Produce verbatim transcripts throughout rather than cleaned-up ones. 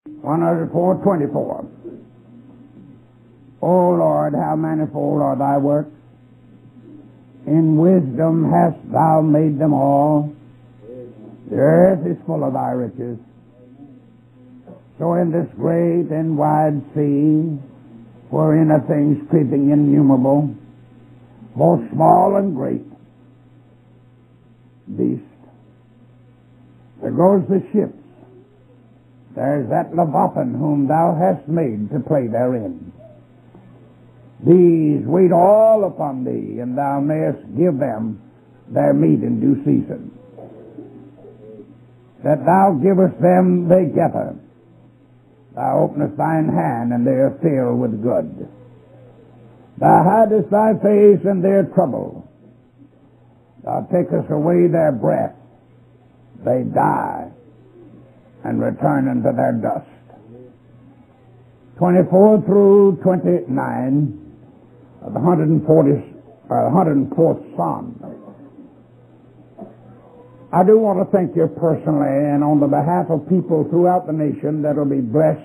one hundred four twenty-four. O Lord, how manifold are thy works! In wisdom hast thou made them all. The earth is full of thy riches. So in this great and wide sea, wherein are things creeping innumerable, both small and great, beast. There goes the ships. There's that Leviathan whom thou hast made to play therein. These wait all upon thee, and thou mayest give them their meat in due season. That thou givest them, they gather. Thou openest thine hand, and they are filled with good. Thou hidest thy face, and they are troubled. Thou takest away their breath. They die, and return unto their dust. twenty-four through twenty-nine of the one hundred fortieth, or one hundred fourth Psalm. I do want to thank you personally and on the behalf of people throughout the nation that will be blessed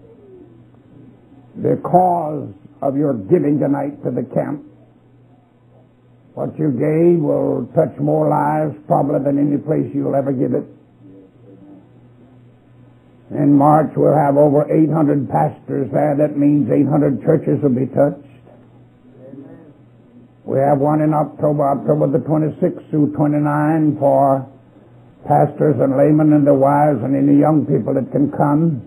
because of your giving tonight to the camp. What you gave will touch more lives probably than any place you'll ever give it. In March we'll have over eight hundred pastors there. That means eight hundred churches will be touched. We have one in October, October the twenty-sixth through twenty-ninth for pastors and laymen and their wives and any young people that can come.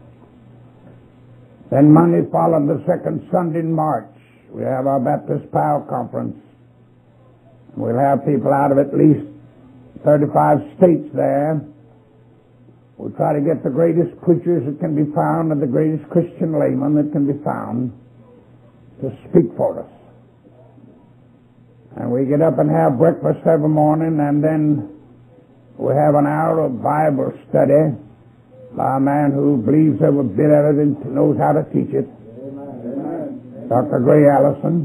Then Monday following the second Sunday in March, we have our Baptist Power Conference. We'll have people out of at least thirty-five states there. We'll try to get the greatest preachers that can be found and the greatest Christian laymen that can be found to speak for us. And we get up and have breakfast every morning, and then we have an hour of Bible study by a man who believes every bit of it and knows how to teach it, Doctor Gray Allison.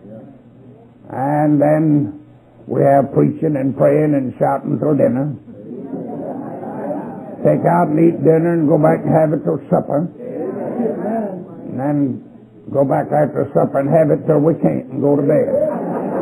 And then we have preaching and praying and shouting till dinner. Take out and eat dinner and go back and have it till supper. And then go back after supper and have it till we can't and go to bed.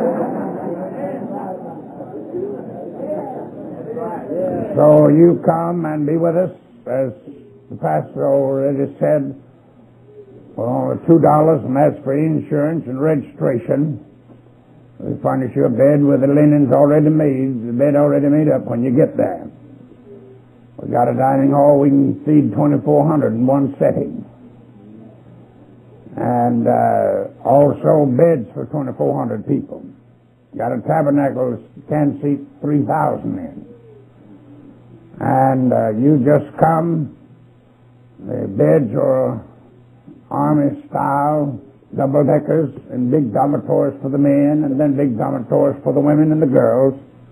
So you come and be with us, as the pastor already said, for only two dollars, and that's for insurance and registration. We furnish you a bed with the linens already made, the bed already made up when you get there. We got a dining hall, we can feed twenty-four hundred in one setting. And uh, also beds for twenty-four hundred people. Got a tabernacle that can seat three thousand in. And uh, you just come. The beds are army style, double deckers, and big dormitories for the men, and then big dormitories for the women and the girls.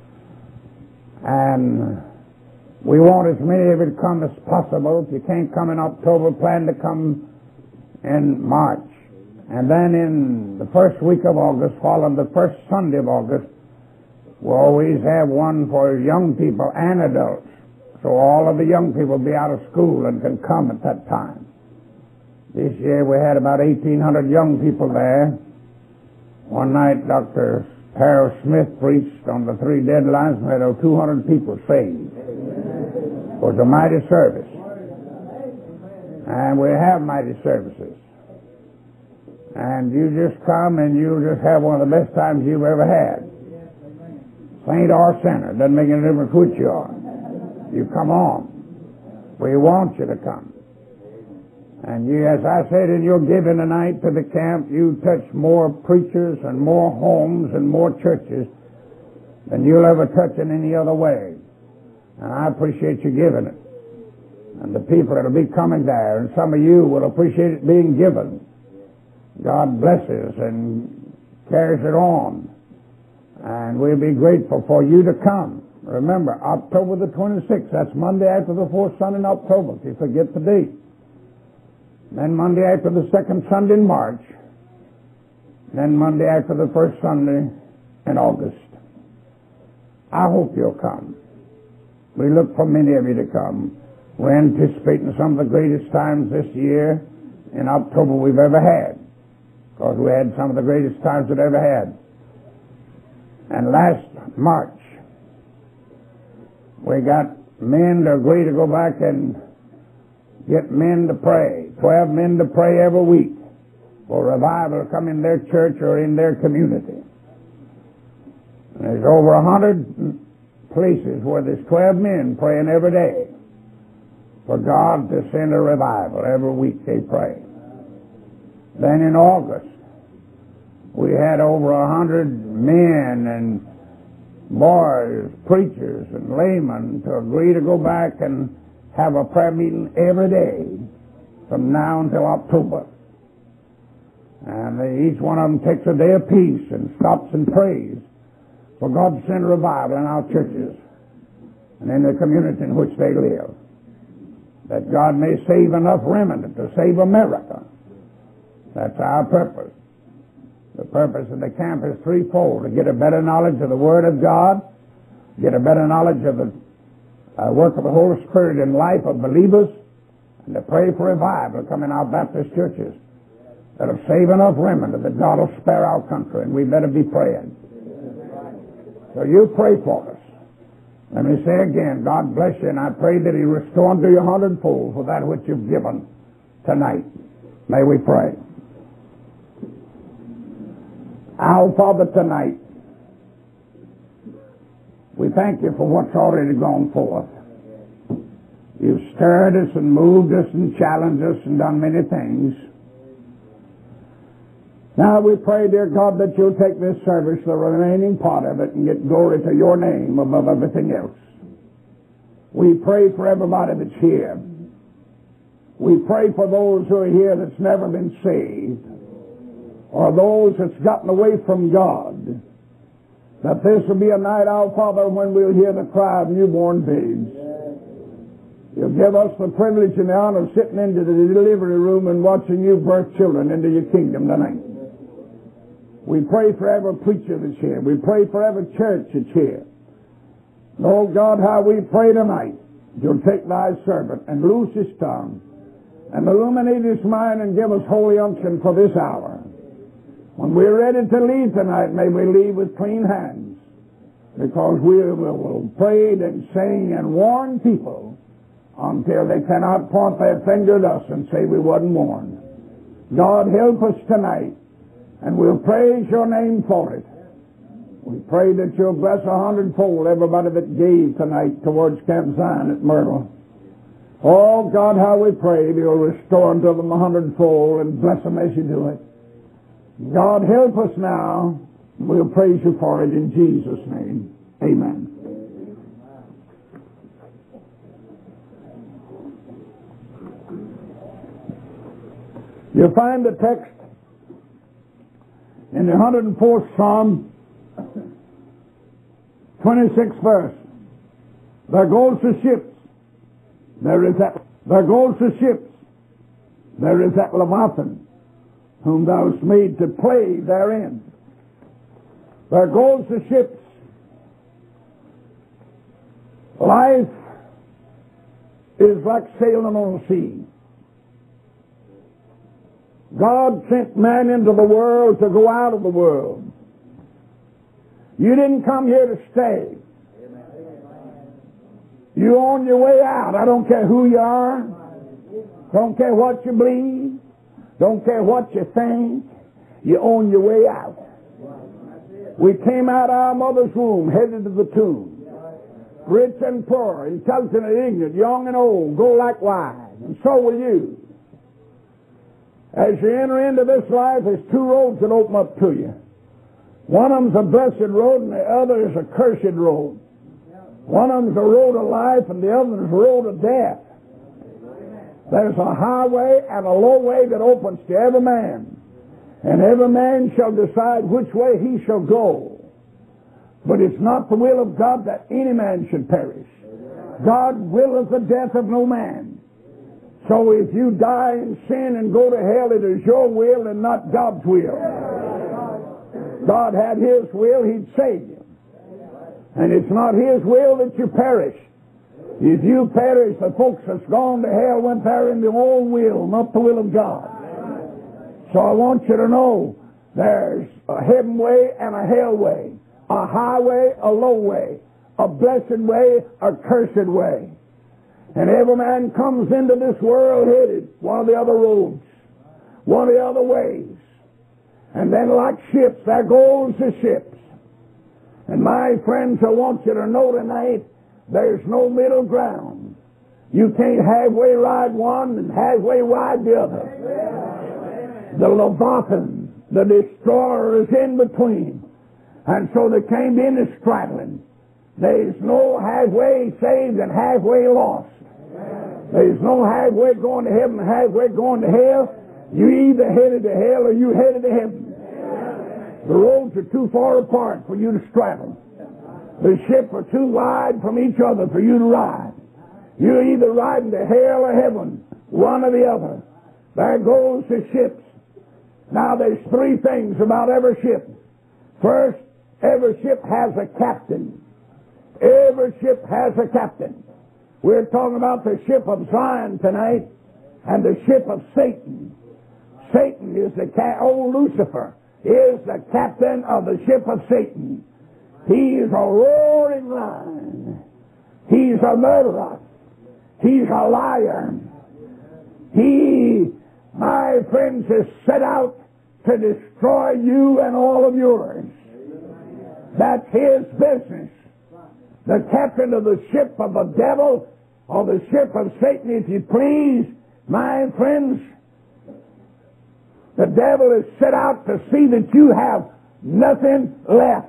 And we want as many of you to come as possible. If you can't come in October, plan to come in March. And then in the first week of August, following the first Sunday of August, we'll always have one for young people and adults. So all of the young people will be out of school and can come at that time. This year we had about eighteen hundred young people there. One night Doctor Harold Smith preached on the three deadlines and we had over two hundred people saved. It was a mighty service. And we have mighty services. And you just come and you just have one of the best times you've ever had. Saint or sinner, doesn't make any difference which you are. You come on. We want you to come. And you, as I said, in your giving tonight to the camp, you touch more preachers and more homes and more churches than you'll ever touch in any other way. And I appreciate you giving it. And the people that will be coming there, and some of you will appreciate it being given. God blesses and carries it on. And we'll be grateful for you to come. Remember, October the twenty-sixth, that's Monday after the fourth Sunday in October, if you forget the date. Then Monday after the second Sunday in March. Then Monday after the first Sunday in August. I hope you'll come. We look for many of you to come. We're anticipating some of the greatest times this year in October we've ever had, because we had some of the greatest times we've ever had. And last March, we got men to agree to go back and get men to pray, twelve men to pray every week for revival to come in their church or in their community. And there's over a hundred places where there's twelve men praying every day for God to send a revival. Every week they pray. Then in August, we had over a hundred men and boys, preachers and laymen to agree to go back and have a prayer meeting every day from now until October. And they, each one of them takes a day of peace and stops and prays for God to send a revival in our churches and in the community in which they live, that God may save enough remnant to save America. That's our purpose. The purpose of the camp is threefold: to get a better knowledge of the Word of God, get a better knowledge of the uh, work of the Holy Spirit in life of believers, and to pray for revival to come in our Baptist churches that'll save enough remnant that God will spare our country, and we better be praying. So you pray for us. Let me say again, God bless you, and I pray that He restore unto you a hundredfold for that which you've given tonight. May we pray. Our Father, tonight, we thank you for what's already gone forth. You've stirred us and moved us and challenged us and done many things. Now we pray, dear God, that you'll take this service, the remaining part of it, and get glory to your name above everything else. We pray for everybody that's here. We pray for those who are here that's never been saved, or those that's gotten away from God, that this will be a night, our Father, when we'll hear the cry of newborn babes. You'll give us the privilege and the honor of sitting into the delivery room and watching you birth children into your kingdom tonight. We pray for every preacher that's here. We pray for every church that's here. Oh God, how we pray tonight. You'll take thy servant and loose his tongue and illuminate his mind and give us holy unction for this hour. When we're ready to leave tonight, may we leave with clean hands, because we will pray and sing and warn people until they cannot point their finger at us and say we wasn't warned. God, help us tonight, and we'll praise your name for it. We pray that you'll bless a hundredfold everybody that gave tonight towards Camp Zion at Myrtle. Oh God, how we pray you'll restore unto them a hundredfold and bless them as you do it. God, help us now. We'll praise you for it in Jesus' name. Amen. You'll find the text in the one hundred fourth Psalm, twenty-sixth verse. There goes the ships. There is that. There goes the ships. There is that Leviathan, whom thou hast made to play therein. There goes the ships. Life is like sailing on the sea. God sent man into the world to go out of the world. You didn't come here to stay. You're on your way out. I don't care who you are. Don't care what you believe. Don't care what you think. You're on your way out. We came out of our mother's womb, headed to the tomb. Rich and poor, intelligent and ignorant, young and old, go likewise. And so will you. As you enter into this life, there's two roads that open up to you. One of them's a blessed road, and the other is a cursed road. One of them's a road of life, and the other is a road of death. There's a highway and a low way that opens to every man, and every man shall decide which way he shall go. But it's not the will of God that any man should perish. God willeth the death of no man. So if you die in sin and go to hell, it is your will and not God's will. God had His will, He'd save you. And it's not His will that you perish. If you perish, the folks that's gone to hell went there in their own will, not the will of God. So I want you to know there's a heaven way and a hell way, a highway, a low way, a blessed way, a cursed way. And every man comes into this world headed one of the other roads, one of the other ways. And then like ships, there goes the ships. And my friends, I want you to know tonight, there's no middle ground. You can't halfway ride one and halfway ride the other. The Leviathan, the destroyer, is in between. And so they came in as straddling. There's no halfway saved and halfway lost. There's no halfway going to heaven and halfway going to hell. You either headed to hell or you headed to heaven. The roads are too far apart for you to straddle. The ships are too wide from each other for you to ride. You're either riding to hell or heaven, one or the other. There goes the ships. Now there's three things about every ship. First, every ship has a captain. Every ship has a captain. We're talking about the ship of Zion tonight and the ship of Satan. Satan is the ca- old Lucifer is the captain of the ship of Satan. He's a roaring lion. He's a murderer. He's a liar. He, my friends, is set out to destroy you and all of yours. That's his business. The captain of the ship of the devil, or the ship of Satan, if you please, my friends, the devil is set out to see that you have nothing left.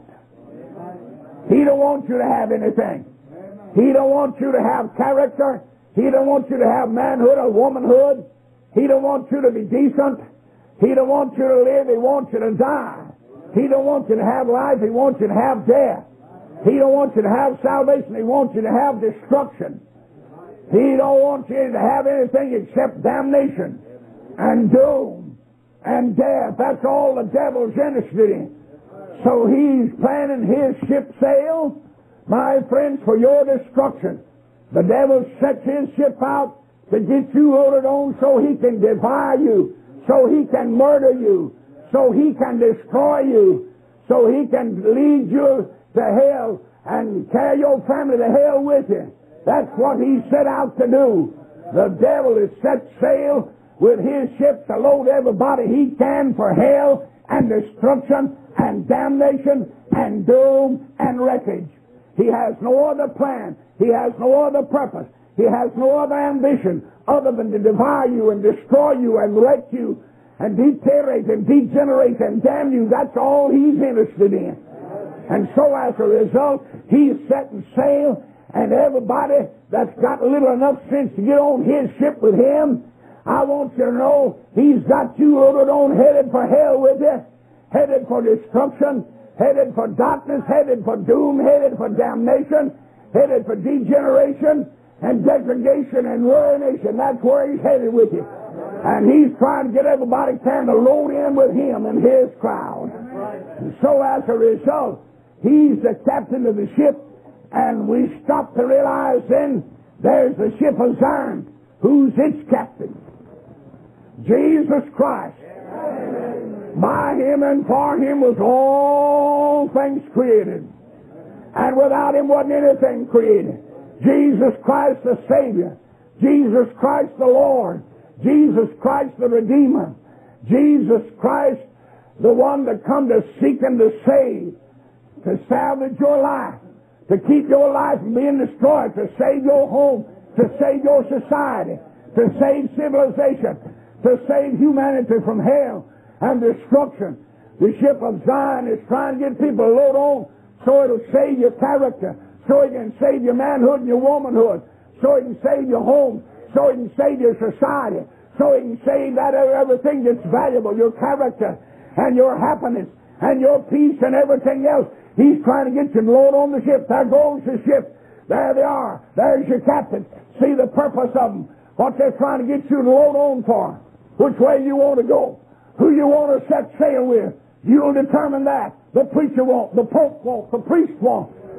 He don't want you to have anything. He don't want you to have character. He don't want you to have manhood or womanhood. He don't want you to be decent. He don't want you to live. He wants you to die. He don't want you to have life. He wants you to have death. He don't want you to have salvation. He wants you to have destruction. He don't want you to have anything except damnation and doom and death. That's all the devil's interested in. So he's planning his ship sail, my friends, for your destruction. The devil sets his ship out to get you loaded on so he can devour you, so he can murder you, so he can destroy you, so he can lead you to hell and carry your family to hell with you. That's what he set out to do. The devil has set sail with his ship to load everybody he can for hell and destruction and damnation and doom and wreckage. He has no other plan. He has no other purpose. He has no other ambition other than to devour you and destroy you and wreck you and deteriorate and degenerate and damn you. That's all he's interested in. And so as a result, he's setting sail, and everybody that's got little enough sense to get on his ship with him, I want you to know he's got you loaded on, headed for hell with you, headed for destruction, headed for darkness, headed for doom, headed for damnation, headed for degeneration and degradation and ruination. That's where he's headed with you. And he's trying to get everybody can to load in with him and his crowd. And so as a result, he's the captain of the ship, and we stop to realize then there's the ship of Zion. Who's its captain? Jesus Christ. By him and for him was all things created. And without him wasn't anything created. Jesus Christ the Savior. Jesus Christ the Lord. Jesus Christ the Redeemer. Jesus Christ the one that come to seek and to save. To salvage your life. To keep your life from being destroyed. To save your home. To save your society. To save civilization. To save humanity from hell and destruction. The ship of Zion is trying to get people to load on so it'll save your character, so it can save your manhood and your womanhood, so it can save your home, so it can save your society, so it can save that everything that's valuable, your character and your happiness and your peace and everything else. He's trying to get you to load on the ship. There goes the ship. There they are. There's your captain. See the purpose of them. What they're trying to get you to load on for. Which way you want to go. Who you want to set sail with. You'll determine that. The preacher won't. The pope won't. The priest won't.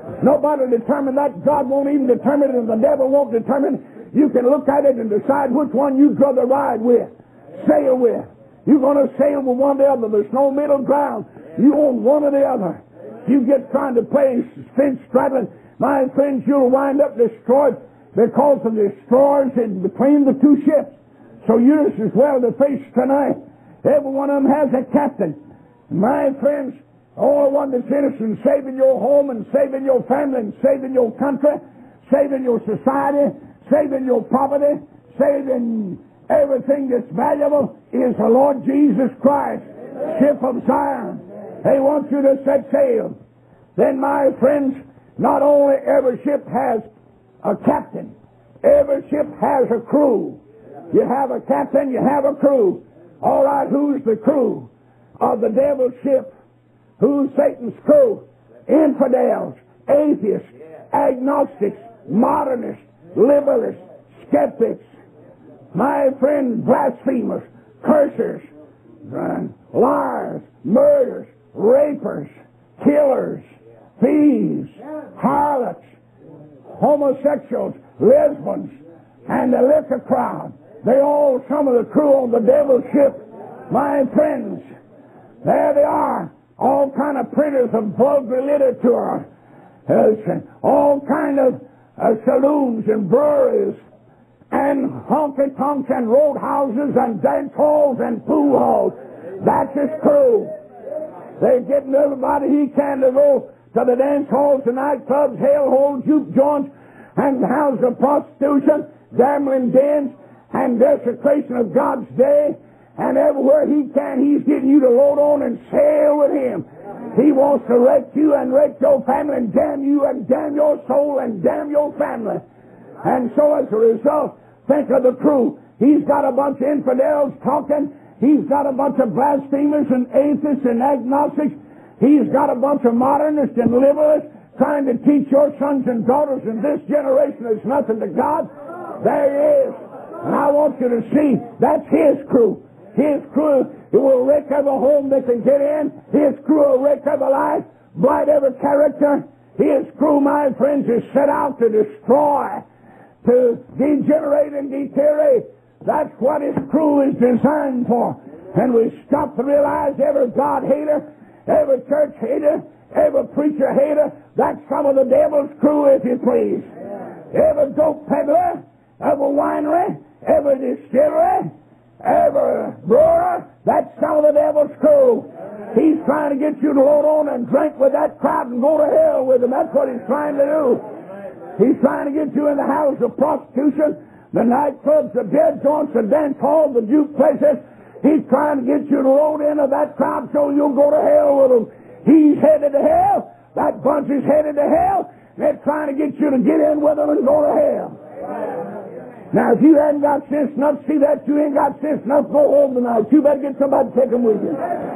Nobody determined that. God won't even determine it, and the devil won't determine it. You can look at it and decide which one you'd rather ride with, sail with. You're going to sail with one or the other. There's no middle ground. You own one or the other. You get trying to play fence straddling, my friends, you'll wind up destroyed because of the destroyers in between the two ships. So you're just as well to face tonight. Every one of them has a captain. My friends, all one that's innocent, saving your home and saving your family and saving your country, saving your society, saving your property, saving everything that's valuable is the Lord Jesus Christ, ship of Zion. They want you to set sail. Then, my friends, not only every ship has a captain, every ship has a crew. You have a captain, you have a crew. All right, who's the crew of the devil's ship? Who's Satan's crew? Infidels, atheists, agnostics, modernists, liberalists, skeptics, my friend, blasphemers, cursers, liars, murderers, rapers, killers, thieves, harlots, homosexuals, lesbians, and the liquor crowd. They all some of the crew on the devil's ship. My friends, there they are. All kind of printers of vulgar literature. Uh, all kind of uh, saloons and breweries and honky-tonks and roadhouses and dance halls and pool halls. That's his crew. They're getting everybody he can to go to the dance halls, the nightclubs, hellholes, juke joints, and houses of prostitution, gambling dens, and desecration of God's day. And everywhere he can, he's getting you to load on and sail with him. He wants to wreck you and wreck your family and damn you and damn your soul and damn your family. And so as a result, think of the crew. He's got a bunch of infidels talking. He's got a bunch of blasphemers and atheists and agnostics. He's got a bunch of modernists and liberalists trying to teach your sons and daughters in this generation there's nothing to God. There he is. And I want you to see, that's his crew. His crew will wreck every home they can get in. His crew will wreck every life, blight every character. His crew, my friends, is set out to destroy, to degenerate and deteriorate. That's what his crew is designed for. And we stop to realize every God hater, every church hater, every preacher hater, that's some of the devil's crew, if you please. Every dope peddler, every winery, every distillery, every brewer, that's some of the devil's crew. He's trying to get you to load on and drink with that crowd and go to hell with them. That's what he's trying to do. He's trying to get you in the house of prostitution, the nightclubs, the dead joints, the dance halls, the juke places. He's trying to get you to load into that crowd so you'll go to hell with them. He's headed to hell. That bunch is headed to hell. They're trying to get you to get in with them and go to hell. Now, if you hadn't got sense enough to see that, you ain't got sense enough to go home tonight. You better get somebody to take them with you.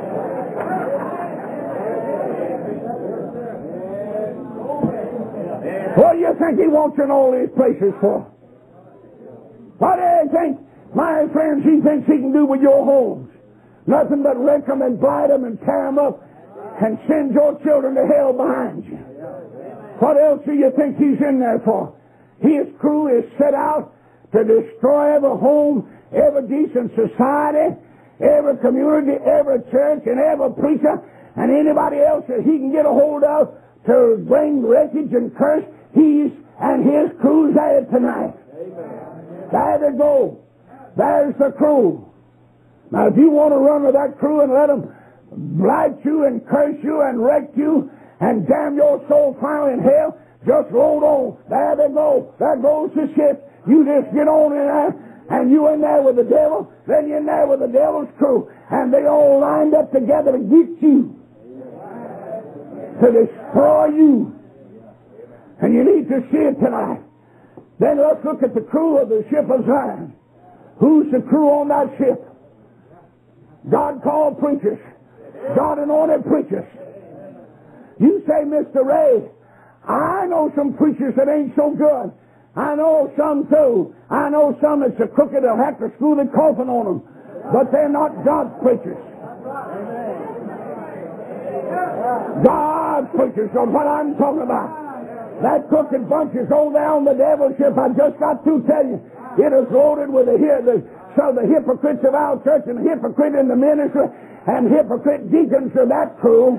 What do you think he wants in all these places for? What do you think, my friends, he thinks he can do with your homes? Nothing but wreck them and blight them and tear them up and send your children to hell behind you. What else do you think he's in there for? His crew is set out to destroy every home, every decent society, every community, every church, and every preacher, and anybody else that he can get a hold of to bring wreckage and curse. He's and his crew's at it tonight. Amen. There they go. There's the crew. Now, if you want to run with that crew and let them blight you and curse you and wreck you and damn your soul finally in hell, just load on. There they go. There goes the ship. You just get on in there, and you in there with the devil, then you're in there with the devil's crew, and they all lined up together to get you, to destroy you. And you need to see it tonight. Then let's look at the crew of the ship of Zion. Who's the crew on that ship? God called preachers. God anointed preachers. You say, Mister Ray, I know some preachers that ain't so good. I know some too. I know some that's so crooked they'll have to screw the coffin on them. But they're not God's preachers. God's preachers are what I'm talking about. That crooked bunch is over there on the devil's ship. I just got to tell you, it is loaded with the, the, so the hypocrites of our church and the hypocrite in the ministry and hypocrite deacons of that crew.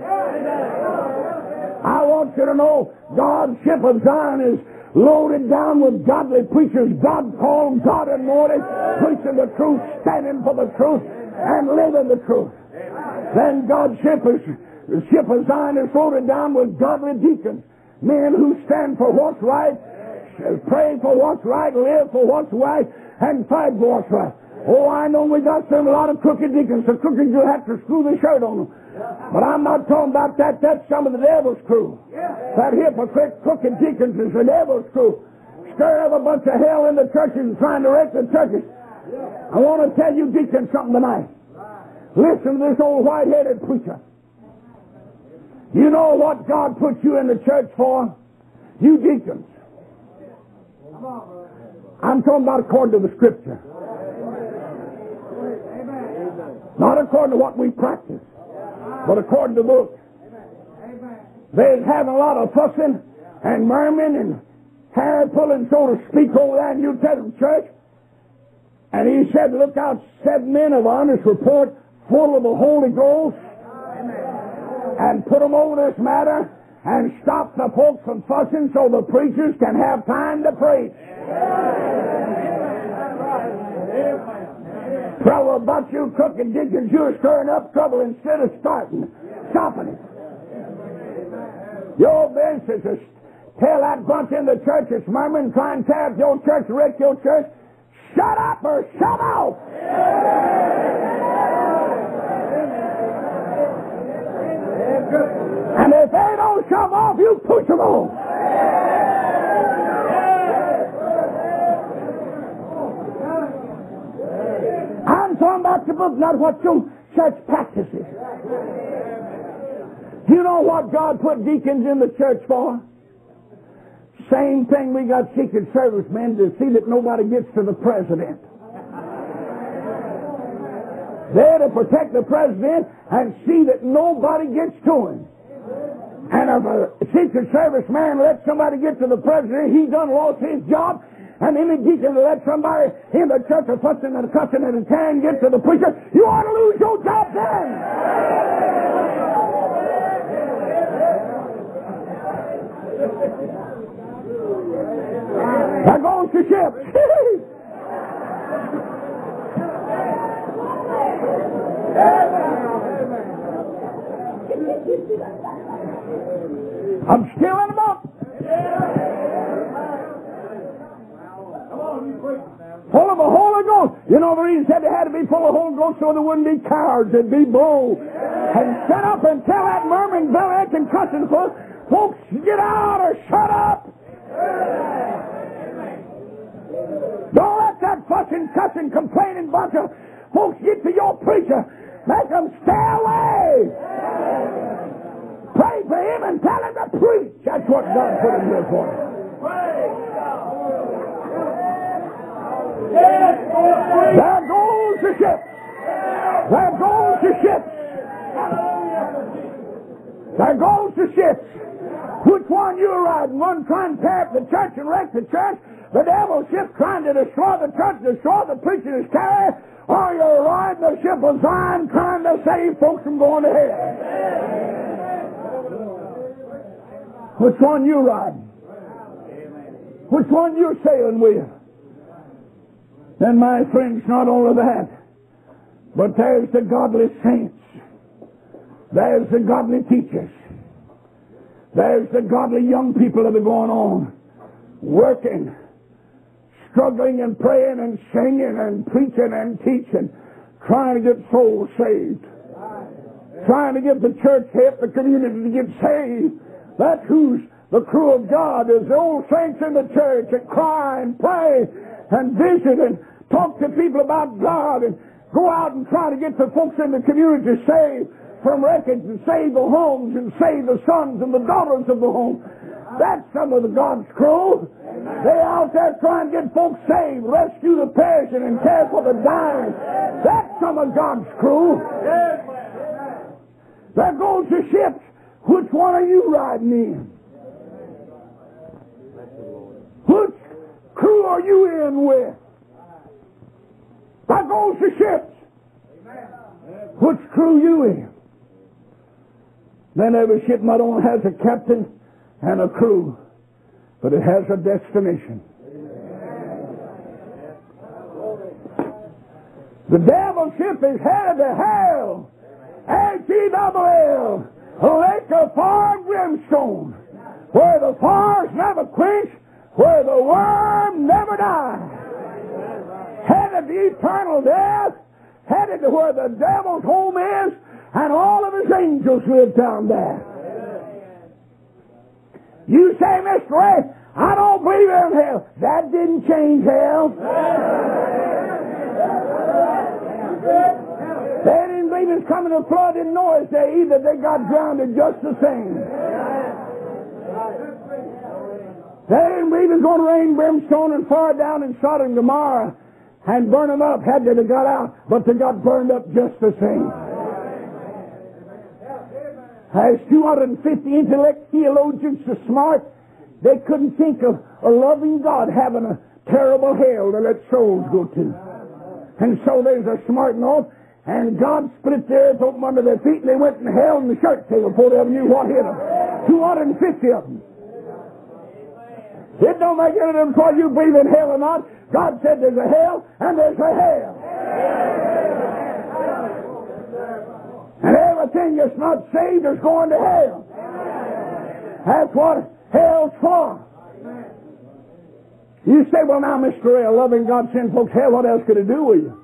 I want you to know God's ship of Zion is loaded down with godly preachers, God called, God anointed, preaching the truth, standing for the truth, and living the truth. Then God's ship is, the ship of Zion is loaded down with godly deacons, men who stand for what's right, pray for what's right, live for what's right, and fight for what's right. Oh, I know we got some a lot of crooked deacons. The crooked you have to screw the shirt on them. But I'm not talking about that. That's some of the devil's crew. That hypocrite crooked deacons is the devil's crew. Stir up a bunch of hell in the churches and trying to wreck the churches. I want to tell you deacons something tonight. Listen to this old white-headed preacher. You know what God put you in the church for? You deacons. I'm talking about according to the Scripture. Not according to what we practice, but according to the book. They're having a lot of fussing and murmuring and hair pulling, so to speak, over there in New Testament church. And he said, look out, seven men of honest report, full of the Holy Ghost, and put them over this matter and stop the folks from fussing so the preachers can have time to preach. Trouble about you crooked deacons, you're stirring up trouble instead of starting, stopping it. Your business is tell that bunch in the church that's murmuring, trying to tear up your church, wreck your church, shut up or shut off. And if they don't shove off, you push them off. I'm talking about the book, not what your church practices. Do you know what God put deacons in the church for? Same thing we got Secret Service men to see that nobody gets to the president. They're to protect the president and see that nobody gets to him. And if a Secret Service man lets somebody get to the president, he done lost his job. And any deacon that let somebody in the church of fussing and cussing and can get to the preacher, you ought to lose your job then. There goes the ship. I'm still in the boat. Full of the Holy Ghost. You know the reason said they had to be full of the Holy Ghost so there wouldn't be cowards, there'd be bold. And shut up and tell that murmuring, belly-aching, cussing folks, folks, get out or shut up. Don't let that fussing, cussing, complaining bunch of folks get to your preacher. Make them stay away. Pray for him and tell him to preach. That's what God put him here for. There goes the ship. There goes the ship. There goes the ship. Which one you're riding? One trying to tear up the church and wreck the church? The devil's ship trying to destroy the church, destroy the preacher that's carried? Or you're riding the ship of Zion trying to save folks from going to hell? Which one you riding? Which one you're sailing with? Then, my friends, not only that, but there's the godly saints. There's the godly teachers. There's the godly young people that are going on, working, struggling and praying and singing and preaching and teaching, trying to get souls saved, trying to get the church help the community to get saved. That's who's the crew of God, is the old saints in the church that cry and pray and visit and talk to people about God and go out and try to get the folks in the community saved from wreckage and save the homes and save the sons and the daughters of the home. That's some of the God's crew. They're out there trying to get folks saved, rescue the perishing and care for the dying. That's some of God's crew. There goes the ships. Which one are you riding in? Which crew are you in with? That goes to ships. Which crew you in? Then every ship not only has a captain and a crew, but it has a destination. The devil's ship is headed to hell. H E double L. A lake of fire and brimstone. Where the fires never quench. Where the worm never dies. Headed to eternal death. Headed to where the devil's home is. And all of his angels live down there. You say, Mister Ray, I don't believe in hell. That didn't change hell. They didn't believe it's coming a flood in Noah's day either. They got drowned just the same. They didn't believe it was going to rain brimstone and fire down in Sodom and Gomorrah and burn them up had they got out, but they got burned up just the same. As two hundred fifty intellect theologians so smart, they couldn't think of a loving God having a terrible hell to let souls go to. And so there's a smart note, and God split the earth open under their feet, and they went in hell in the shirt table before they ever knew what hit them. two hundred fifty of them. It don't make any difference whether you believe in hell or not. God said there's a hell, and there's a hell. And everything that's not saved is going to hell. That's what hell's for. You say, well now, Mister Ray, a loving God send folks hell, what else could it do with you?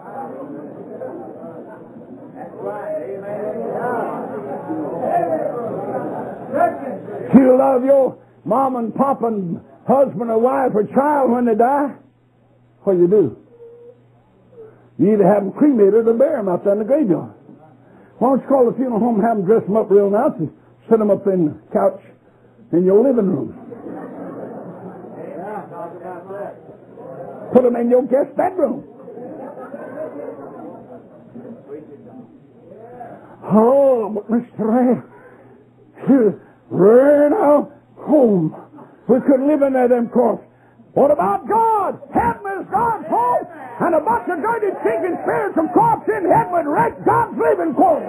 You love your mom and pop and husband or wife or child when they die? What do you do? You either have them cremated or bury them out there in the graveyard. Why don't you call the funeral home and have them dress them up real nice and set them up in the couch in your living room? Put them in your guest bedroom. Oh, but Mister Ray, we're now home. We couldn't live in there, them corpse. What about God? Heaven is God's home, and a bunch of dirty, stinking spirits of corpse in heaven would wreck God's living quarters.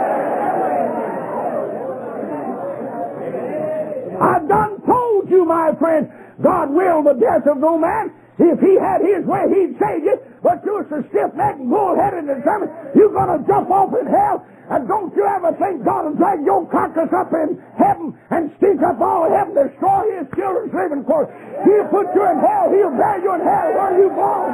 I've done told you, my friend, God willed the death of no man. If he had his way, he'd save you. But you're so stiff-necked and bull-headed and determined, you're going to jump off in hell. And don't you ever think God will drag your carcass up in heaven and stink up all of heaven, destroy his children's living quarters. He'll put you in hell. He'll bury you in hell where you born.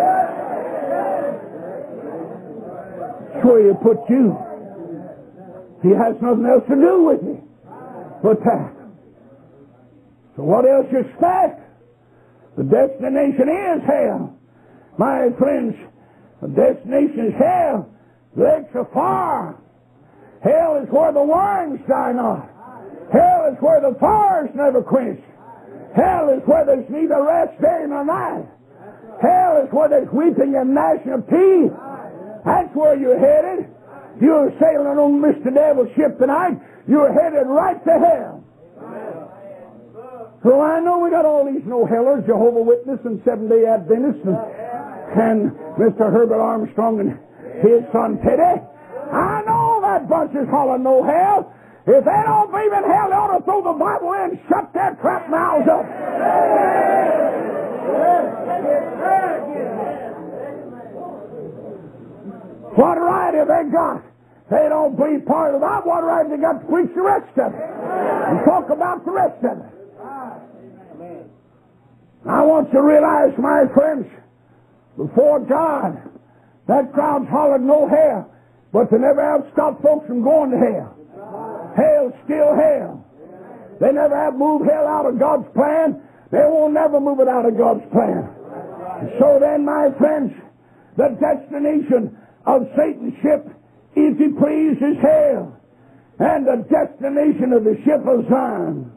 That's where he'll put you. He has nothing else to do with you but that. So what else you expect? The destination is hell. My friends, the destination is hell. Lakes of fire. Hell is where the worms die not. Hell is where the fires never quench. Hell is where there's neither rest day nor night. Hell is where there's weeping and gnashing of teeth. That's where you're headed. You're sailing on Mister Devil's ship tonight. You're headed right to hell. So I know we got all these no-hellers, Jehovah Witness and Seventh-day Adventists, and, and Mister Herbert Armstrong and his son Teddy. I know that bunch is hollering no hell. If they don't believe in hell, they ought to throw the Bible in and shut their trap mouths up. What right have they got? They don't believe part of that. What right have they got to preach the rest of it and talk about the rest of it? I want you to realize, my friends, before God, that crowd's hollered no hell, but they never have stopped folks from going to hell. Hell's still hell. They never have moved hell out of God's plan. They won't never move it out of God's plan. So then, my friends, the destination of Satan's ship, if he please, is hell. And the destination of the ship of Zion.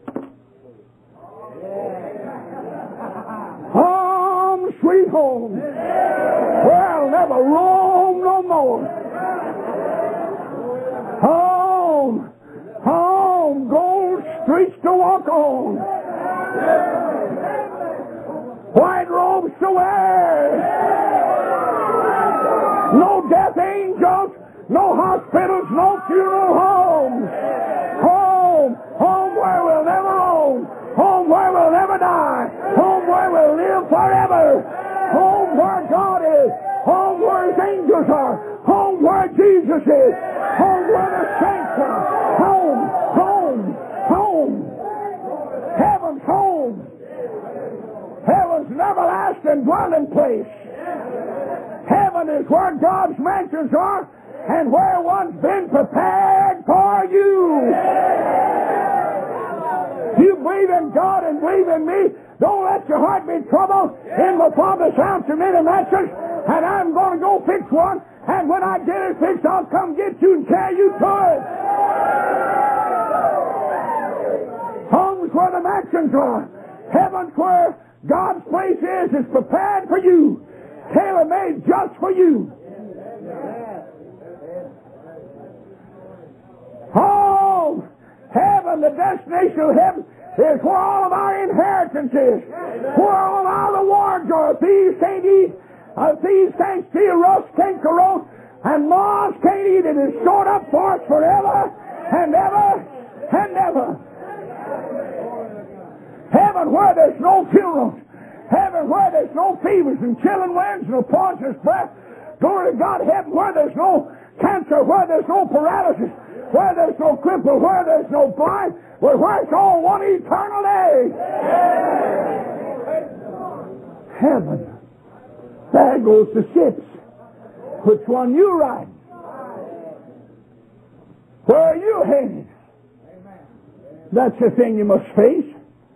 Home, sweet home. Where I'll never roam no more. Home, home, gold streets to walk on. takes away. No death angels, no hospitals, no funeral homes. Home, home where we'll never roam. Home where we'll never die. Home where we'll live forever. Home where God is. Home where His angels are. Home where Jesus is. Home where the saints are. Home, home, home. Heaven's home. Heaven's an everlasting dwelling place. Heaven is where God's mansions are and where one's been prepared for you. You believe in God and believe in me. Don't let your heart be troubled. In my Father's house are many mansions, and I'm going to go fix one. And when I get it fixed, I'll come get you and carry you to it. Home's where the mansions are. Heaven's where God's place is. It's prepared for you. Tailor-made just for you. Home, heaven, the destination of heaven is where all of our inheritance is. Where all of our rewards are. Thieves can't eat. Uh, thieves can't steal. Rust can't corrode. And moths can't eat it. It's stored up for us forever and ever and ever. Heaven where there's no funerals. Heaven where there's no fevers and chilling winds and no poisonous breath. Glory to God. Heaven where there's no cancer. Where there's no paralysis. Where there's no cripple. Where there's no blind. Where, where it's all one eternal day. Heaven. There goes the ships. Which one you ride? Where are you headed? That's the thing you must face.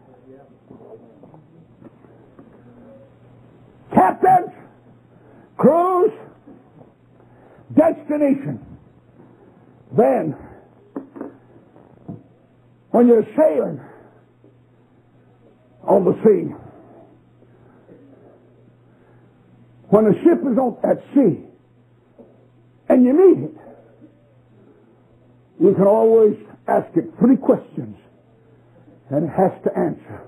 Captains, crews, destination. Then, when you're sailing on the sea, when a ship is on at sea and you meet it, you can always ask it three questions and it has to answer.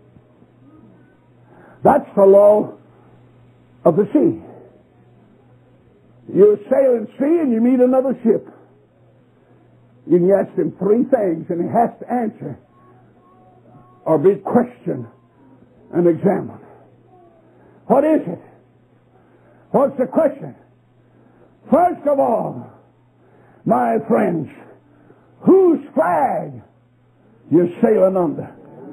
That's the law of the sea. You're sailing sea and you meet another ship. You can ask him three things and he has to answer or be questioned and examined. What is it? What's the question? First of all, my friends, whose flag you're sailing under?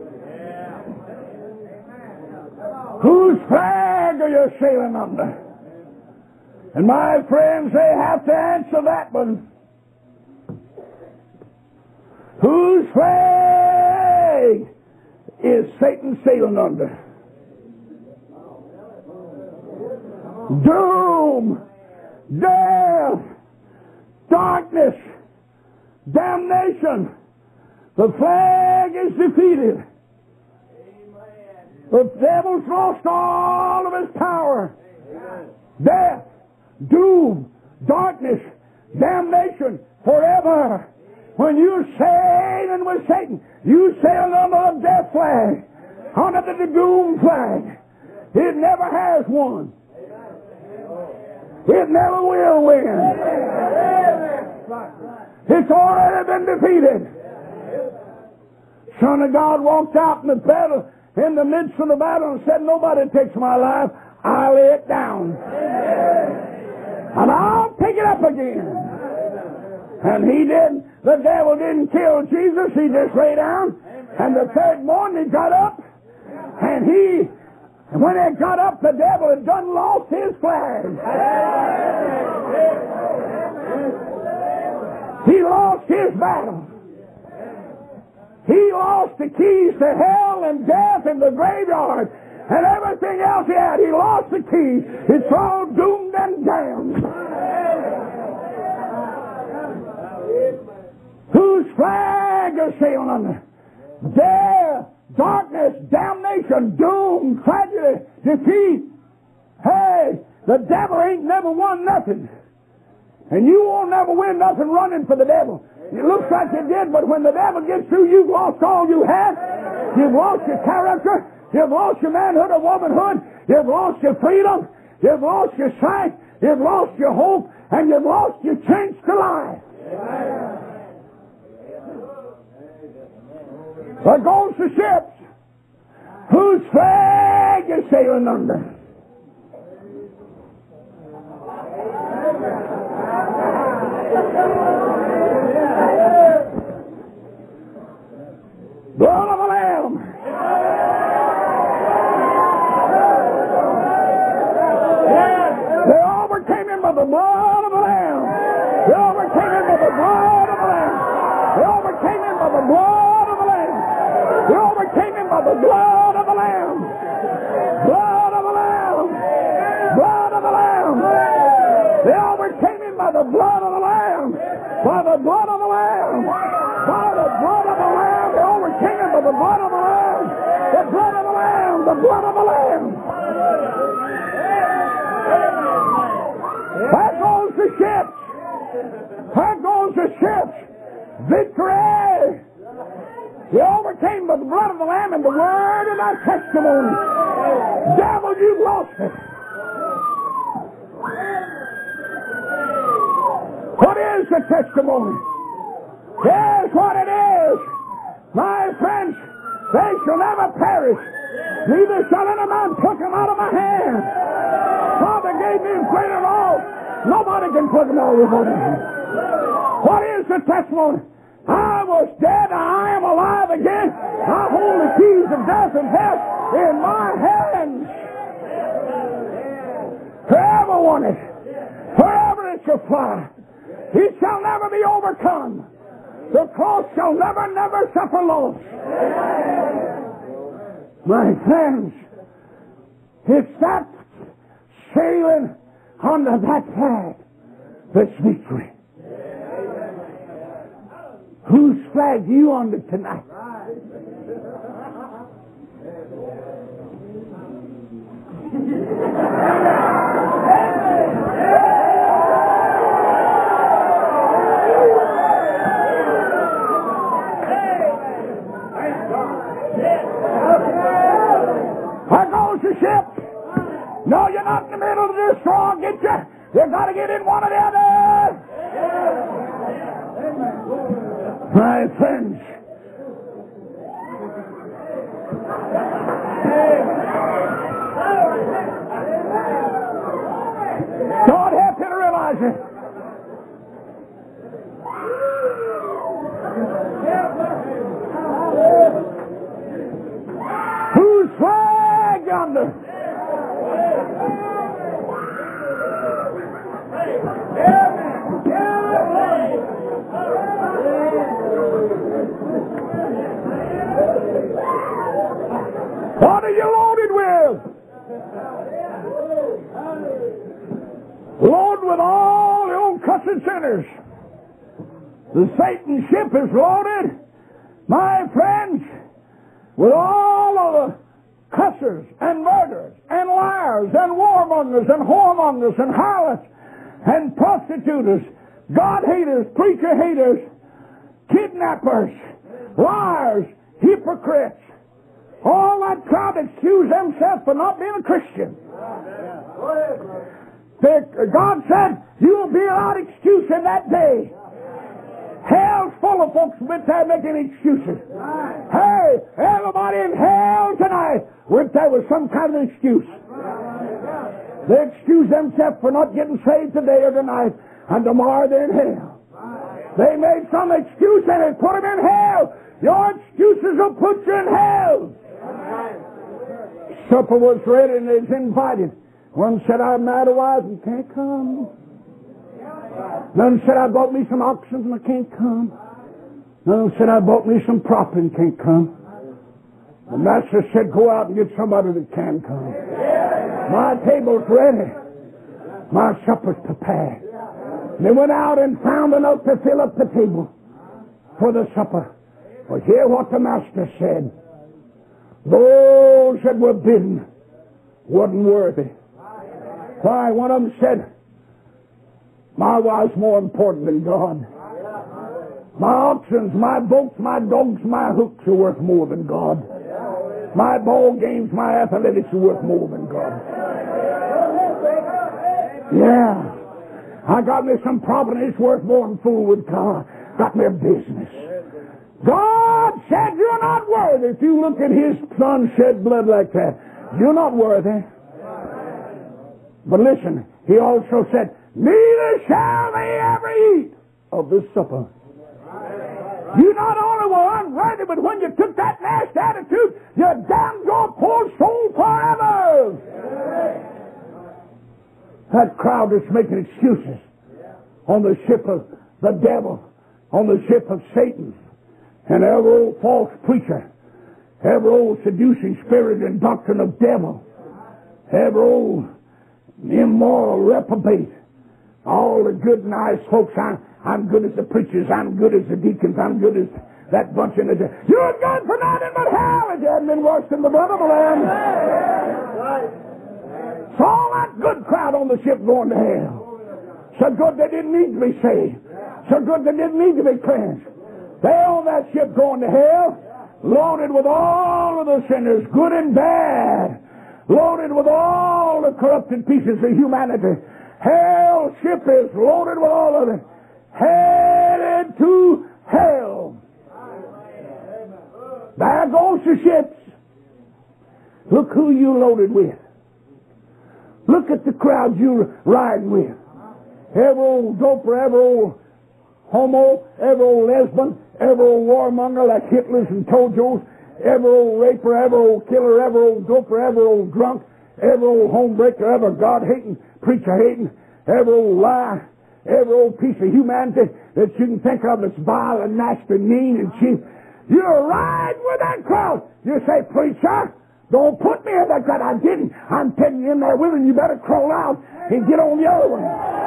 Whose flag are you sailing under? And my friends, they have to answer that one. Whose flag is Satan sailing under? Doom, death, darkness, damnation. The flag is defeated. The devil's lost all of his power. Death, doom, darkness, damnation, forever. When you're sailing with Satan, you sail under the death flag, under the doom flag. It never has won. It never will win. It's already been defeated. Son of God walked out in the battle, in the midst of the battle, and said, nobody takes my life. I lay it down. And I'll pick it up again. And he did. The devil didn't kill Jesus. He just lay down. And the third morning he got up. And he, and when he got up, the devil had done lost his flag. He lost his battle. He lost the keys to hell and death and the graveyard and everything else he had. He lost the keys. It's all doomed and damned. Whose flag is sailing under? Death, darkness, damnation, doom, tragedy, defeat. Hey, the devil ain't never won nothing. And you won't never win nothing running for the devil. It looks like you did, but when the devil gets through, you've lost all you had. You've lost your character. You've lost your manhood or womanhood. You've lost your freedom. You've lost your sight. You've lost your hope. And you've lost your chance to life. There goes the ships whose flag is sailing under. Blood of the Lamb. They overcame him by the blood of the Lamb. They overcame him by the blood of the Lamb. They overcame him by the blood of the Lamb. They overcame him by the blood of the Lamb. Blood of the Lamb. Blood of the Lamb. They overcame him by the blood of the Lamb. By the blood of the Lamb. By the blood of the Lamb. They overcame him by the blood of the Lamb. The blood of the Lamb. The blood of the Lamb. There goes the ships. There goes the ships. Victory. They overcame by the blood of the Lamb and the word of our testimony. Devil, you've lost it. What is the testimony? Here's what it is. My friends, they shall never perish. Neither shall any man pluck them out of my hand. Father gave me greater all. Nobody can pluck them out of my hand. What is the testimony? I was dead, I am alive again. I hold the keys of death and hell in my hands. Forever won it. Forever it shall fly. It shall never be overcome. The cross shall never, never suffer loss. My friends, it's that sailing under that flag that's victory. Whose flag you under tonight? There goes the ship. No, you're not in the middle of this straw. Get you. You've got to get in one or the other. My friends, God help you to realize it. Whose flag yonder? What are you loaded with? Loaded with all the old cussed sinners. The Satan ship is loaded, my friends, with all of the cussers and murderers and liars and warmongers and whoremongers and harlots and prostitutes, God haters, preacher haters, kidnappers, liars, hypocrites. All that crowd excuse themselves for not being a Christian. The, God said, you'll be without excuse in that day. Hell's full of folks with there making excuses. Hey, everybody in hell tonight with there was some kind of excuse. They excuse themselves for not getting saved today or tonight, and tomorrow they're in hell. They made some excuse and it put them in hell. Your excuses will put you in hell. Supper was ready and they was invited. One said, I'm mad otherwise and can't come. None said, I bought me some oxen and I can't come. None said, I bought me some prop and can't come. The master said, go out and get somebody that can come. My table's ready. My supper's prepared. They went out and found enough to fill up the table for the supper. But hear what the master said. Those that were bidden wasn't worthy. Why, one of them said, my wife's more important than God. My oxen, my boats, my dogs, my hooks are worth more than God. My ball games, my athletics are worth more than God. Yeah. I got me some property that's worth more than fool with God. Got me a business. God said you're not worthy. If you look at His Son shed blood like that, you're not worthy. But listen, He also said, neither shall they ever eat of this supper. You not only were unworthy, but when you took that last attitude, you damned your poor soul forever. That crowd is making excuses on the ship of the devil, on the ship of Satan, and every old false preacher, every old seducing spirit and doctrine of devil, every old immoral reprobate, all the good, nice folks. I, I'm good as the preachers, I'm good as the deacons, I'm good as that bunch in the... You're good for nothing but hell if you hadn't been washed in the blood of the Lamb. So all that good crowd on the ship going to hell. So good they didn't need to be saved. So good they didn't need to be cleansed. They on that ship going to hell, loaded with all of the sinners, good and bad, loaded with all the corrupted pieces of humanity. Hell ship is loaded with all of it, headed to hell. There goes the ships. Look who you loaded with. Look at the crowd you're riding with. Every old doper, every old homo, every old lesbian, every old warmonger like Hitlers and Tojos, every old raper, every old killer, every old doper, every old drunk, every old homebreaker, every God-hating, preacher-hating, every old lie, every old piece of humanity that you can think of that's vile and nasty and mean and cheap. You're riding with that crowd. You say, preacher, don't put me in that crowd. I didn't. I'm telling you in there with him, you better crawl out and get on the other one.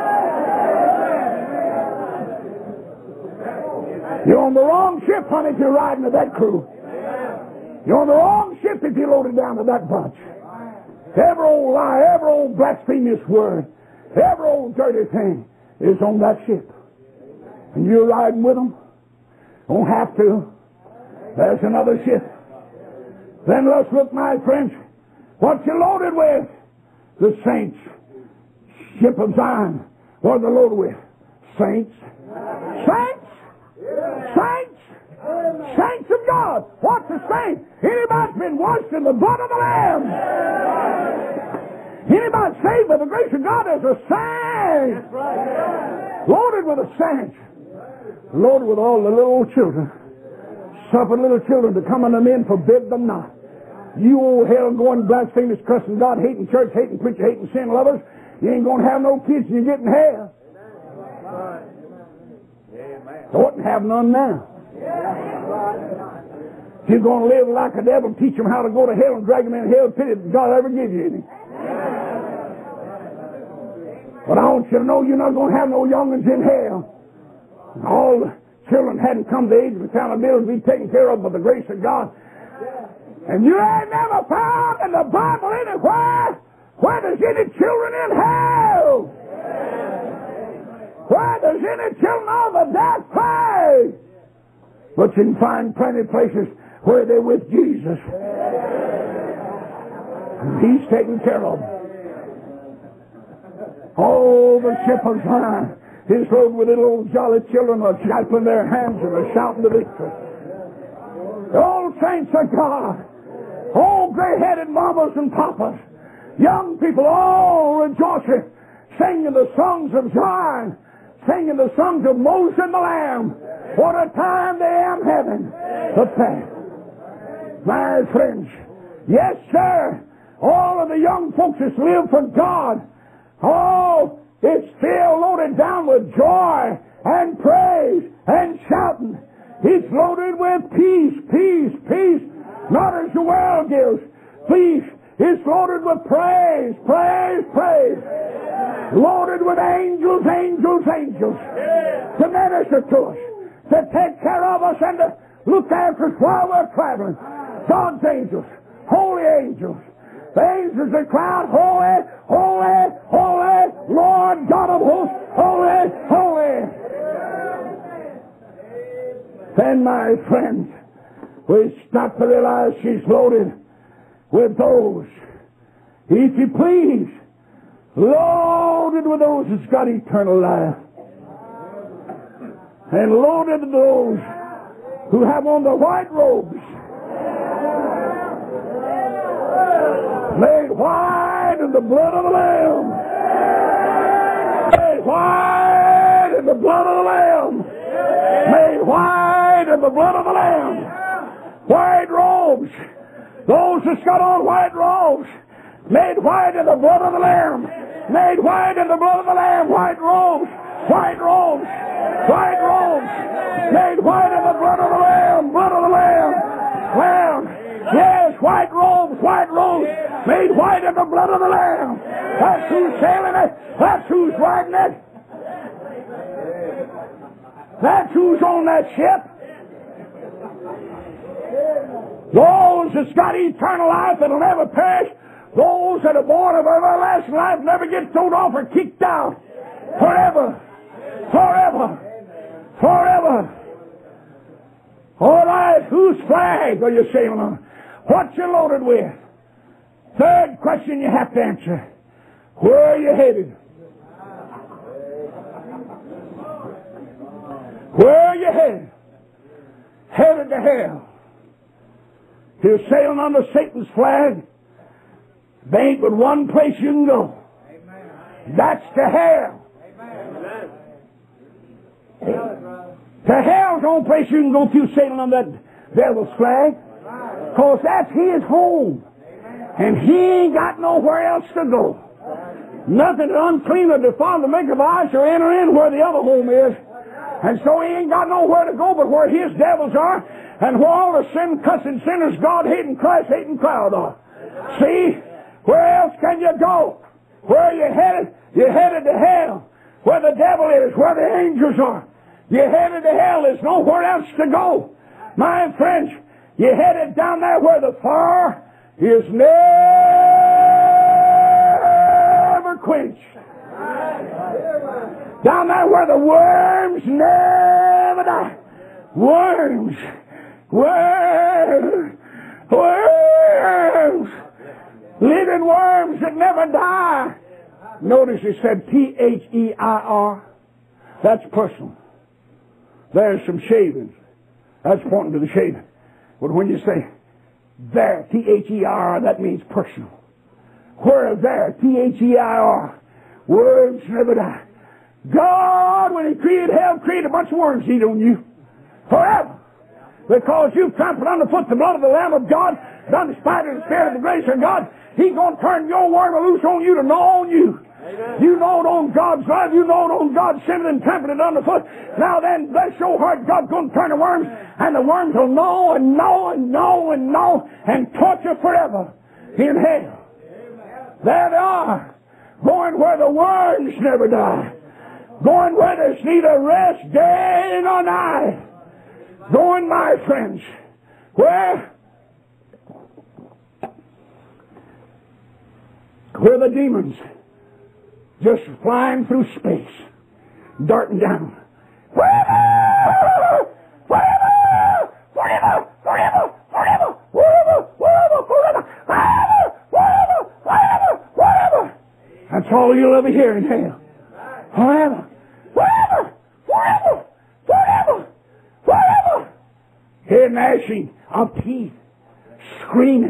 You're on the wrong ship, honey, if you're riding with that crew. You're on the wrong ship if you're loaded down to that bunch. Every old lie, every old blasphemous word, every old dirty thing is on that ship. And you're riding with them. Don't have to. There's another ship. Then let's look, my friends, what you loaded with. The saints. Ship of Zion. What are they loaded with? Saints. Saints. Saints. Saints of God. What's a saint? Anybody's been washed in the blood of the Lamb. Anybody saved by the grace of God is a saint. Loaded with the saints. Loaded with all the little children. Suffer little children to come unto men, forbid them not. You old hell-going, blasphemous, cussing, God-hating, church-hating, preacher-hating, sin lovers, you ain't going to have no kids and you get in hell. Don't have none now. If you're going to live like a devil, teach them how to go to hell and drag them in hell, pity that God ever give you any. But I want you to know you're not going to have no young'uns in hell. All the children hadn't come to the age of accountability to be taken care of by the grace of God. And you ain't never found in the Bible anywhere where there's any children in hell. Where there's any children of the death cry. But you can find plenty of places where they're with Jesus. And He's taken care of them. Oh, the ship of Zion is loaded with little old jolly children who are clapping their hands and are shouting the victory. The old saints of God, old gray-headed mamas and papas, young people all rejoicing, singing the songs of Zion, singing the songs of Moses and the Lamb. What a time they am having. But that, my friends, yes, sir, all of the young folks that live for God, oh, it's still loaded down with joy and praise and shouting. It's loaded with peace, peace, peace, not as the world gives. Peace. It's loaded with praise, praise, praise. Loaded with angels, angels, angels to minister to us, to take care of us and to look after us while we're traveling. God's angels, holy angels. The angels that cry out, holy, holy, holy, Lord God of hosts, holy, holy. Then, my friends, we stop to realize she's loaded with those, if you please, loaded with those that's got eternal life, and loaded with those who have on the white robes, made white in the blood of the Lamb, made white in the blood of the Lamb, made white in the blood of the Lamb, white robes, those that's got on white robes, made white in the blood of the Lamb, made white in the blood of the Lamb, white robes, white robes, white robes, made white in the blood of the Lamb, blood of the Lamb, Lamb, yes, white robes, white robes, made white in the blood of the Lamb. That's who's sailing it, that's who's riding it, that's who's on that ship. Those that's got eternal life that'll never perish, those that are born of everlasting life never get thrown off or kicked out. Forever. Forever. Forever. All right, whose flag are you sailing on? What you loaded with? Third question you have to answer. Where are you headed? Where are you headed? Headed to hell. You're sailing under Satan's flag. There ain't but one place you can go. Amen. That's to hell. Amen. To hell's the only place you can go through sailing on that devil's flag. Because that's his home. And he ain't got nowhere else to go. Nothing unclean or defiled to make of eyes or enter in where the other home is. And so he ain't got nowhere to go but where his devils are and where all the sin cussing sinners, God hating, Christ hating crowd are. See? Where else can you go? Where are you headed? You're headed to hell. Where the devil is, where the angels are. You're headed to hell. There's nowhere else to go. My friends, you're headed down there where the fire is never quenched. Down there where the worms never die. Worms. Worms. Worms. Living worms that never die. Notice it said T H E I R. That's personal. There's some shavings. That's pointing to the shaving. But when you say there, T H E I R, that means personal. Where there, T H E I R. Worms never die. God, when He created hell, created a bunch of worms to eat on you. Forever. Because you've trampled underfoot the blood of the Lamb of God, done despite of the Spirit of the grace of God, He's going to turn your worm loose on you to gnaw on you. Amen. You gnawed on God's love, you gnawed on God's sin and trampled it underfoot. Now then, bless your heart, God's going to turn the worms, and the worms will gnaw and gnaw and gnaw and gnaw and torture forever in hell. Amen. There they are, going where the worms never die. Going where there's neither rest day nor night. Going, my friends, where? Where the demons just flying through space, darting down. Forever! Forever! Forever! Forever! Forever! Forever! Forever! Forever! Forever! Forever! Forever! Forever! That's all you'll ever hear in hell. Forever! Forever! Forever! Forever! Forever! Hear gnashing of teeth, screaming.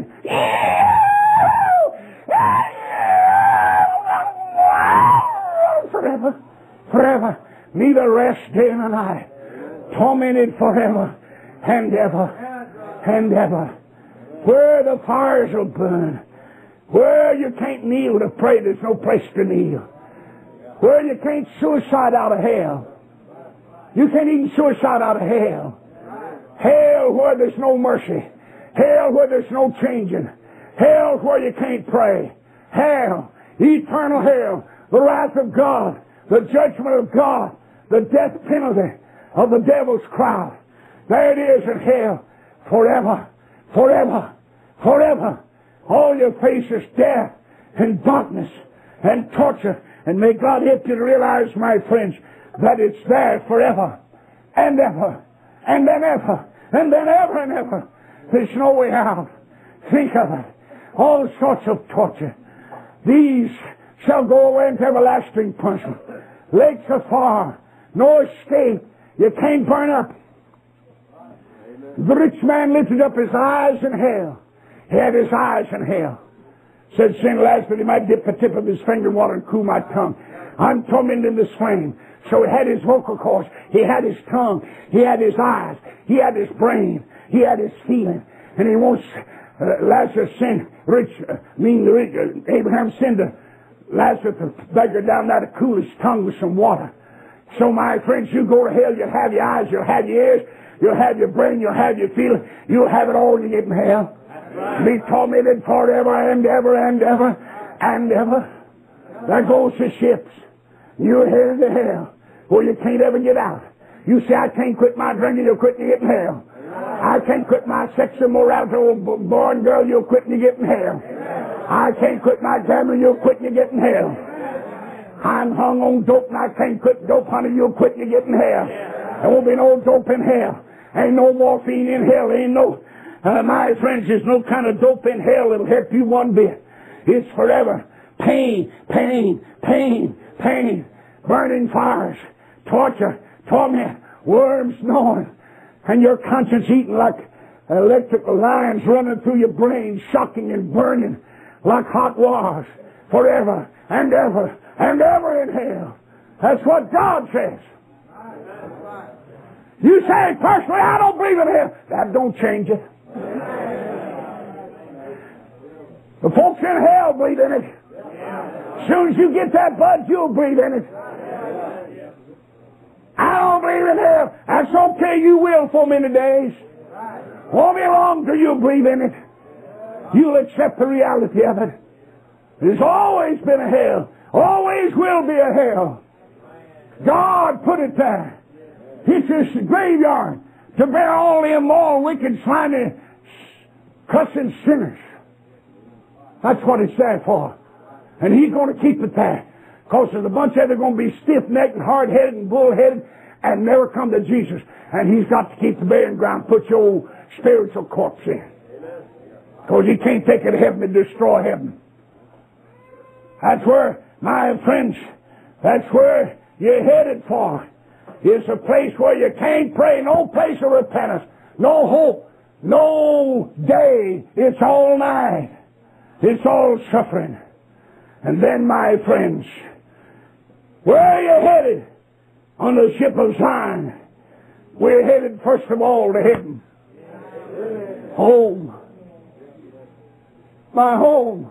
Forever, forever, neither rest day nor night, tormented forever and ever and ever. Where the fires will burn, where you can't kneel to pray, there's no place to kneel. Where you can't suicide out of hell. You can't even suicide out of hell. Hell where there's no mercy. Hell where there's no changing. Hell where you can't pray. Hell, eternal hell, the wrath of God, the judgment of God, the death penalty of the devil's crowd. There it is in hell, forever, forever, forever. All you face is death and darkness and torture. And may God help you to realize, my friends, that it's there forever and ever and then ever and then ever and ever. There's no way out. Think of it. all sorts of torture. These shall go away into everlasting punishment. Lakes of fire, no escape. You can't burn up. The rich man lifted up his eyes in hell. He had his eyes in hell. Said Saint Lazarus, he might dip the tip of his finger in water and cool my tongue. I'm tormented in this flame. So he had his vocal cords. He had his tongue. He had his eyes. He had his brain. He had his feeling. And he wants uh, Lazarus send rich, uh, mean the rich, uh, Abraham send uh, Lazarus the beggar down there to cool his tongue with some water. So my friends, you go to hell, you'll have your eyes, you'll have your ears, you'll have your brain, you'll have your feeling, you'll have it all when you get in hell. Right. Be tormented forever and ever and ever and ever. There goes the ships. You're headed to hell where you can't ever get out. You say, I can't quit my drinking, you'll quit when you get in hell. I can't quit my sexual morality, old boy and girl, you'll quit when you get in hell. I can't quit my gambling, you'll quit when you get in hell. I'm hung on dope and I can't quit dope, honey, you'll quit when you get in hell. There won't be no dope in hell. Ain't no morphine in hell. Ain't no, uh, my friends, there's no kind of dope in hell that'll help you one bit. It's forever. Pain, pain, pain, pain, burning fires, torture, torment, worms gnawing, and your conscience eating like electrical lines running through your brain, shocking and burning like hot wires, forever and ever and ever in hell. That's what God says. You say, personally, I don't believe in hell. That don't change it. The folks in hell believe in it. As soon as you get that bud, you'll believe in it. I don't believe in hell. That's okay, you will for many days. Won't be long till you believe in it. You'll accept the reality of it. There's always been a hell. Always will be a hell. God put it there. It's a graveyard to bear all the immoral, wicked, slimy, cussing sinners. That's what it's there for. And He's going to keep it there. Because there's a bunch of them going to be stiff-necked and hard-headed and bull-headed and never come to Jesus. And He's got to keep the burying ground, put your old spiritual corpse in. Because He can't take it to heaven and destroy heaven. That's where, my friends, that's where you're headed for. It's a place where you can't pray, no place of repentance, no hope, no day. It's all night. It's all suffering. And then, my friends, where are you headed? On the ship of Zion. We're headed first of all to heaven. Home. My home.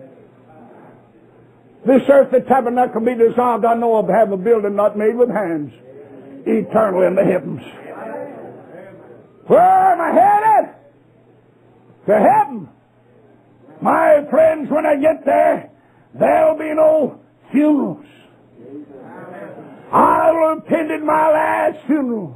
This earthly tabernacle be dissolved. I know of have a building not made with hands. Eternal in the heavens. Where am I headed? To heaven. My friends, when I get there, there'll be no funerals. I'll have attended my last funeral.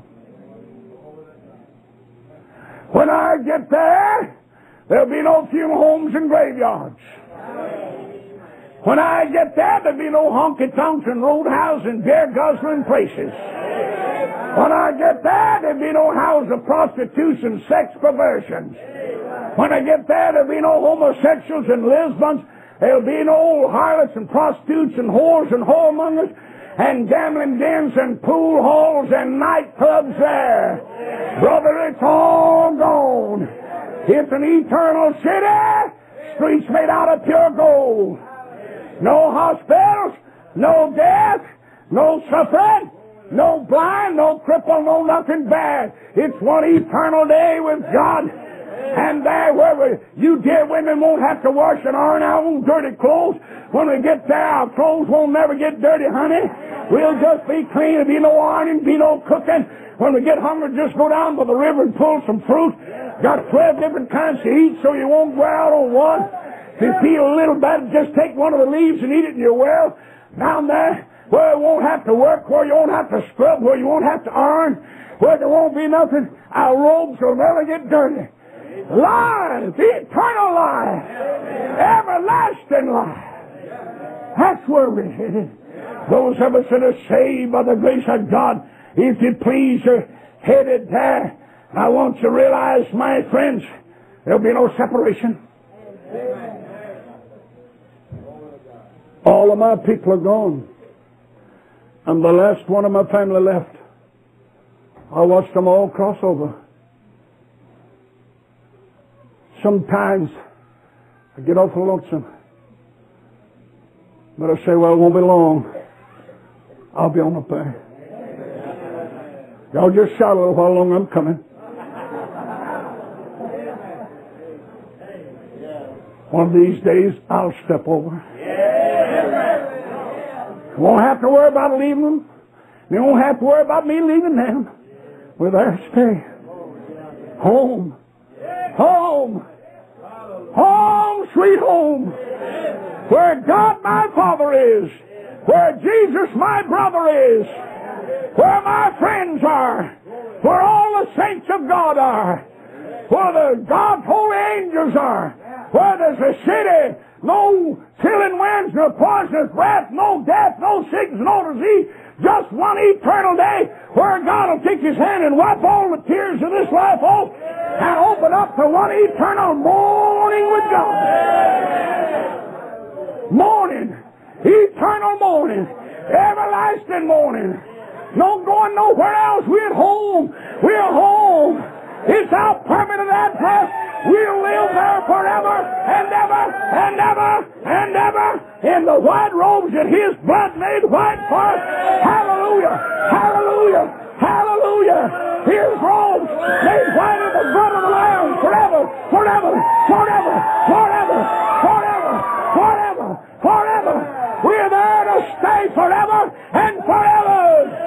When I get there, there'll be no funeral homes and graveyards. When I get there, there'll be no honky-tonks and roadhouse and beer guzzling places. When I get there, there'll be no house of prostitution, sex perversions. When I get there, there'll be no homosexuals and lesbians. There'll be no harlots and prostitutes and whores and whoremongers and gambling dens and pool halls and nightclubs there. Brother, it's all gone. It's an eternal city, streets made out of pure gold. No hospitals, no death, no suffering, no blind, no cripple, no nothing bad. It's one eternal day with God. And there, where you dear women won't have to wash and iron our own dirty clothes. When we get there, our clothes won't never get dirty, honey. We'll just be clean. There'll be no ironing, be no cooking. When we get hungry, just go down by the river and pull some fruit. Got twelve different kinds to eat, so you won't go out on one. If you feel a little bad, just take one of the leaves and eat it in your well. Down there, where you won't have to work, where you won't have to scrub, where you won't have to iron, where there won't be nothing. Our robes will never get dirty. Life, eternal life, everlasting life. That's where we're headed. Those of us that are saved by the grace of God, if you please, are headed there. I want you to realize, my friends, there'll be no separation. All of my people are gone. I'm the last one of my family left. I watched them all cross over. Sometimes I get awful lonesome. But I say, well, it won't be long. I'll be on up there. Y'all just shout a little while longer, I'm coming. One of these days, I'll step over. You won't have to worry about leaving them. You won't have to worry about me leaving them. We're there to stay. Home. Home. Home, sweet home. Where God my Father is. Where Jesus my brother is. Where my friends are. Where all the saints of God are. Where the God's holy angels are. Where there's a city, no chilling winds, no poisonous breath, no death, no sickness, no disease. Just one eternal day where God will take His hand and wipe all the tears of this life off and open up to one eternal morning with God. Morning. Eternal morning. Everlasting morning. No going nowhere else. We're at home. We're home. It's our permanent address. We'll live there forever and ever and ever and ever in the white robes that His blood made white for us. Hallelujah! Hallelujah! Hallelujah! His robes made white in the blood of the Lamb forever, forever, forever, forever, forever, forever, forever. We're there to stay forever and forever.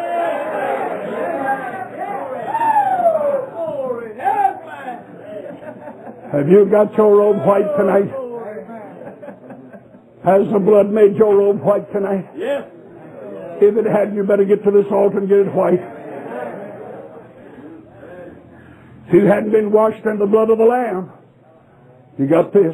Have you got your robe white tonight? Has the blood made your robe white tonight? Yes. If it had, you better get to this altar and get it white. If you hadn't been washed in the blood of the Lamb, you got this.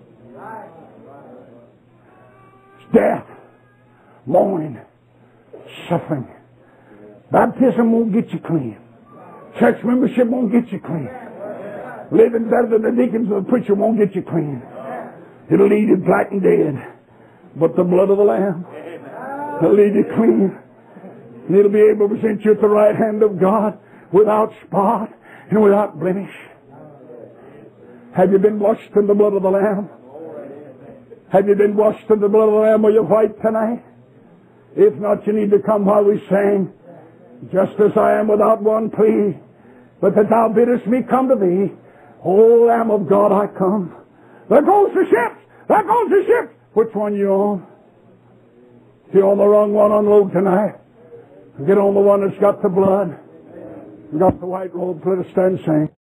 It's death, mourning, suffering. Baptism won't get you clean. Church membership won't get you clean. Living better than the deacons or the preacher won't get you clean. It'll leave you black and dead. But the blood of the Lamb will leave you clean. And it'll be able to present you at the right hand of God without spot and without blemish. Have you been washed in the blood of the Lamb? Have you been washed in the blood of the Lamb? Are you white tonight? If not, you need to come while we sing. Just as I am without one plea, but that thou biddest me come to thee. O Lamb of God, I come. There goes the ship! There goes the ship! Which one you on? If you're on the wrong one, unload tonight. Get on the one that's got the blood. Got the white robe. Let us stand and sing.